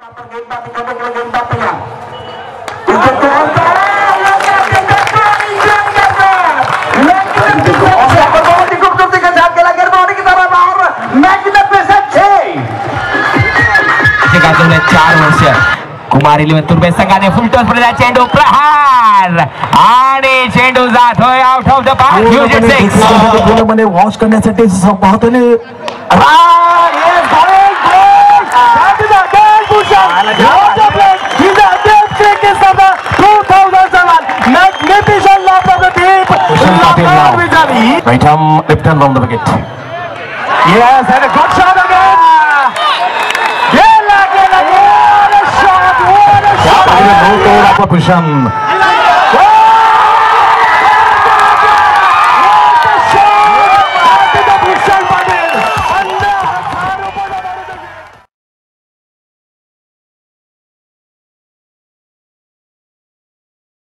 कुमार 11 तुर्बे संघाने full toss पडला चेंडू प्रहार आणि चेंडू जात होय आउट ऑफ द पार्क युजेट 6 मध्ये वॉच करण्यासाठी पाहतोय Rightham Lipton from the wicket. Yes, and a good shot again. What a shot! What a shot!